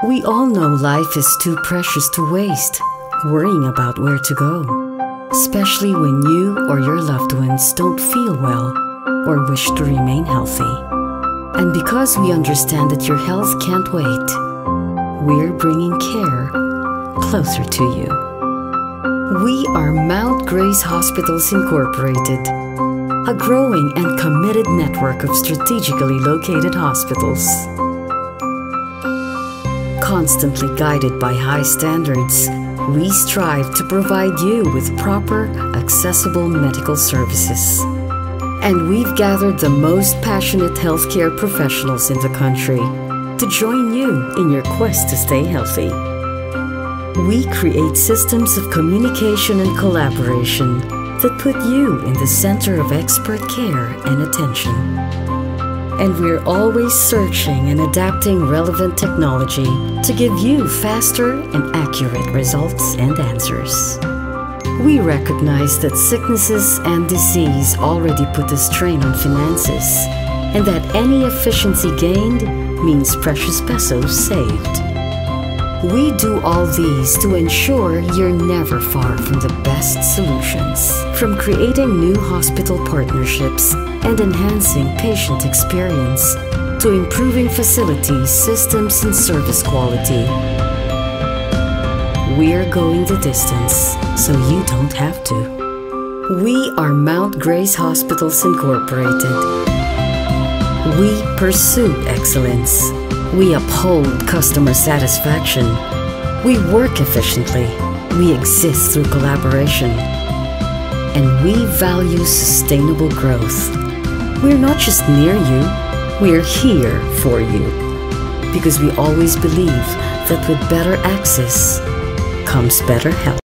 We all know life is too precious to waste, worrying about where to go, especially when you or your loved ones don't feel well or wish to remain healthy. And because we understand that your health can't wait, we're bringing care closer to you. We are Mount Grace Hospitals Incorporated, a growing and committed network of strategically located hospitals. Constantly guided by high standards, we strive to provide you with proper, accessible medical services. And we've gathered the most passionate healthcare professionals in the country to join you in your quest to stay healthy. We create systems of communication and collaboration that put you in the center of expert care and attention. And we're always searching and adapting relevant technology to give you faster and accurate results and answers. We recognize that sicknesses and disease already put a strain on finances, and that any efficiency gained means precious pesos saved. We do all these to ensure you're never far from the best solutions. From creating new hospital partnerships and enhancing patient experience, to improving facilities, systems, and service quality. We're going the distance, so you don't have to. We are Mount Grace Hospitals Incorporated. We pursue excellence. We uphold customer satisfaction. We work efficiently. We exist through collaboration. And we value sustainable growth. We're not just near you, we're here for you. Because we always believe that with better access comes better health.